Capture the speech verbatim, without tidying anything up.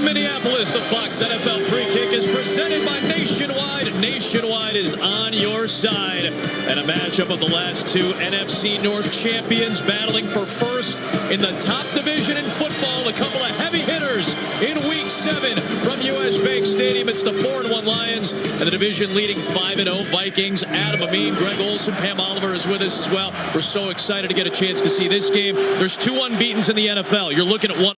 Minneapolis, the Fox N F L Pre-Kick is presented by Nationwide. Nationwide is on your side. And a matchup of the last two N F C North champions battling for first in the top division in football. A couple of heavy hitters in week seven from U S Bank Stadium. It's the four and one Lions and the division leading five and oh Vikings. Adam Amin, Greg Olson, Pam Oliver is with us as well. We're so excited to get a chance to see this game. There's two unbeatens in the N F L. You're looking at one.